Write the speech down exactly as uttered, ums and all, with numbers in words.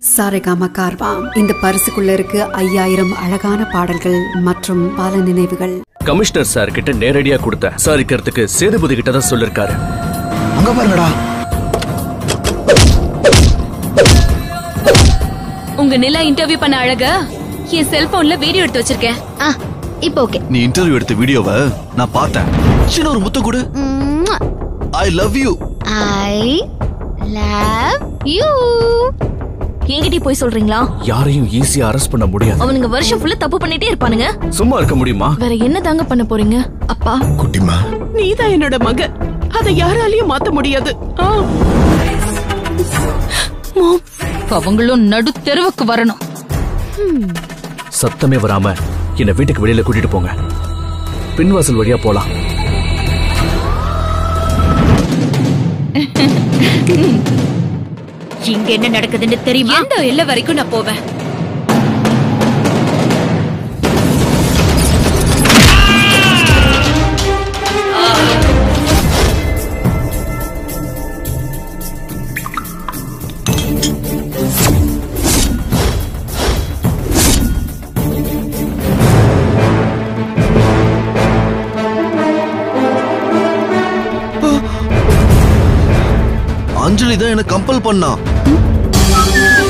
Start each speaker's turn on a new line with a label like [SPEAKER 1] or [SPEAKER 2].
[SPEAKER 1] சாரேகாமா கார்வாம் இந்த பரிசுக்குள்ள இருக்கு ஐயாயிரம் அழகான பாடல்கள் மற்றும் பல நினைவுகள்.
[SPEAKER 2] கமிஷனர் சார் கிட்ட நேரடியா கொடுத்த விசாரிக்கிறதுக்கு சேதுபதி கிட்ட தான் சொல்லிருக்காரு.
[SPEAKER 3] அங்க பாருங்கடா.
[SPEAKER 4] உங்க நிலா இன்டர்வியூ பண்ண அழக என் செல்போன்ல வீடியோ எடுத்து வச்சிருக்கேன்.
[SPEAKER 5] இப்போ ஓகே.
[SPEAKER 3] நீ இன்டர்வியூ எடுத்த வீடியோவை நான் பார்த்தேன். சின்ன ஒரு முத்தம் கொடு. I love you.
[SPEAKER 5] I love you. என்கிட்ட போய் சொல்றீங்களா?
[SPEAKER 2] யாரையும் ஈஸியா அரெஸ்ட் பண்ண முடியாது.
[SPEAKER 5] அவனுங்க வருஷம் ஃபுல்லா தப்பு பண்ணிட்டே இருப்பானுங்க.
[SPEAKER 2] சும்மா இருக்க முடியுமா?
[SPEAKER 5] வேற என்ன தாங்க பண்ண போறீங்க? அப்பா
[SPEAKER 3] குட்டிமா,
[SPEAKER 6] நீதான் என்னோட மக. அதை யாராலையும் மாத்த முடியாது.
[SPEAKER 4] அவங்களும் நடு தெருவுக்கு வரணும்.
[SPEAKER 2] சத்தமே வராம என்ன வீட்டுக்கு வெளியில கூட்டிட்டு போங்க. பின்வாசல் வழியா போலாம்.
[SPEAKER 4] இங்க என்ன நடக்குதுன்னு தெரியுமா? எந்த எல்லை வரைக்கும் நான் போவேன்.
[SPEAKER 3] அஞ்சலி தான் என்ன கம்பல் பண்ணா.